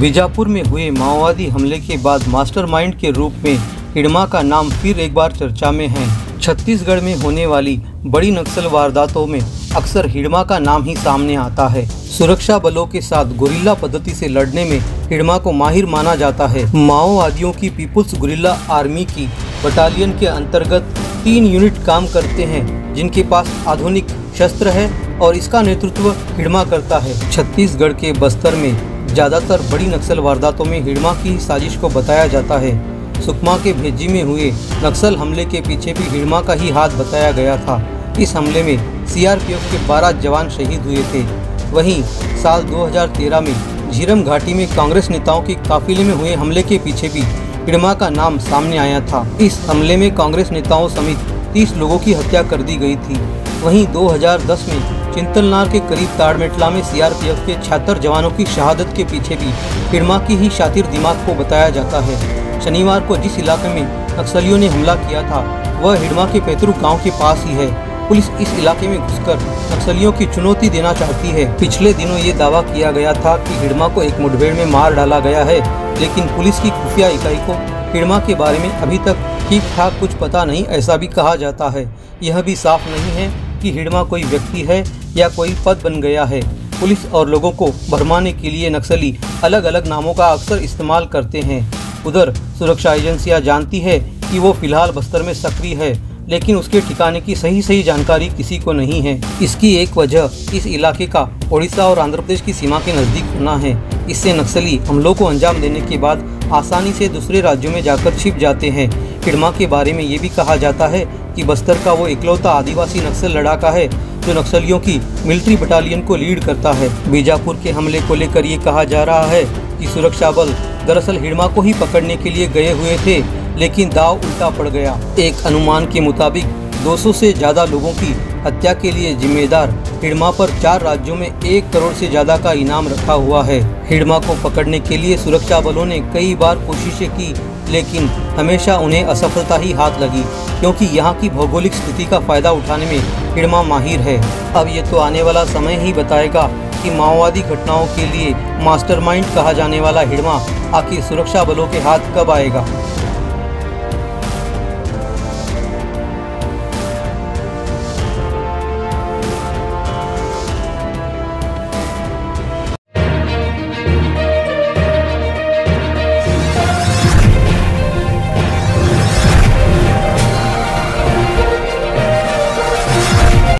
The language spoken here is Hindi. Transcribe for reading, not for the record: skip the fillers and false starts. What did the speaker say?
बीजापुर में हुए माओवादी हमले के बाद मास्टरमाइंड के रूप में हिडमा का नाम फिर एक बार चर्चा में है। छत्तीसगढ़ में होने वाली बड़ी नक्सल वारदातों में अक्सर हिडमा का नाम ही सामने आता है। सुरक्षा बलों के साथ गुरिल्ला पद्धति से लड़ने में हिडमा को माहिर माना जाता है। माओवादियों की पीपुल्स गुरिल्ला आर्मी की बटालियन के अंतर्गत 3 यूनिट काम करते हैं जिनके पास आधुनिक शस्त्र है और इसका नेतृत्व हिडमा करता है। छत्तीसगढ़ के बस्तर में ज़्यादातर बड़ी नक्सल वारदातों में हिडमा की साजिश को बताया जाता है। सुकमा के भेज्जी में हुए नक्सल हमले के पीछे भी हिडमा का ही हाथ बताया गया था। इस हमले में सीआरपीएफ के 12 जवान शहीद हुए थे। वहीं साल 2013 में झीरम घाटी में कांग्रेस नेताओं के काफिले में हुए हमले के पीछे भी हिडमा का नाम सामने आया था। इस हमले में कांग्रेस नेताओं समेत 30 लोगों की हत्या कर दी गई थी। वहीं 2010 में चिंतलनार के करीब ताड़मेटला में सीआरपीएफ के 76 जवानों की शहादत के पीछे भी हिडमा की ही शातिर दिमाग को बताया जाता है। शनिवार को जिस इलाके में नक्सलियों ने हमला किया था वह हिडमा के पैतृक गांव के पास ही है। पुलिस इस इलाके में घुसकर नक्सलियों की चुनौती देना चाहती है। पिछले दिनों ये दावा किया गया था कि हिडमा को एक मुठभेड़ में मार डाला गया है, लेकिन पुलिस की खुफिया इकाई को हिडमा के बारे में अभी तक ठीक ठाक कुछ पता नहीं, ऐसा भी कहा जाता है। यह भी साफ नहीं है कि हिडमा कोई व्यक्ति है या कोई पद बन गया है। पुलिस और लोगों को भरमाने के लिए नक्सली अलग अलग नामों का अक्सर इस्तेमाल करते हैं। उधर सुरक्षा एजेंसियां जानती है कि वो फिलहाल बस्तर में सक्रिय है, लेकिन उसके ठिकाने की सही जानकारी किसी को नहीं है। इसकी एक वजह इस इलाके का ओडिशा और आंध्र प्रदेश की सीमा के नज़दीक होना है। इससे नक्सली हमलों को अंजाम देने के बाद आसानी से दूसरे राज्यों में जाकर छिप जाते हैं। हिडमा के बारे में ये भी कहा जाता है कि बस्तर का वो इकलौता आदिवासी नक्सल लड़ाका है जो नक्सलियों की मिलिट्री बटालियन को लीड करता है। बीजापुर के हमले को लेकर ये कहा जा रहा है कि सुरक्षा बल दरअसल हिडमा को ही पकड़ने के लिए गए हुए थे, लेकिन दाव उल्टा पड़ गया। एक अनुमान के मुताबिक 200 से ज़्यादा लोगों की हत्या के लिए जिम्मेदार हिडमा पर 4 राज्यों में 1 करोड़ से ज़्यादा का इनाम रखा हुआ है। हिडमा को पकड़ने के लिए सुरक्षा बलों ने कई बार कोशिशें की, लेकिन हमेशा उन्हें असफलता ही हाथ लगी, क्योंकि यहाँ की भौगोलिक स्थिति का फायदा उठाने में हिडमा माहिर है। अब ये तो आने वाला समय ही बताएगा कि माओवादी घटनाओं के लिए मास्टरमाइंड कहा जाने वाला हिडमा आखिर सुरक्षा बलों के हाथ कब आएगा।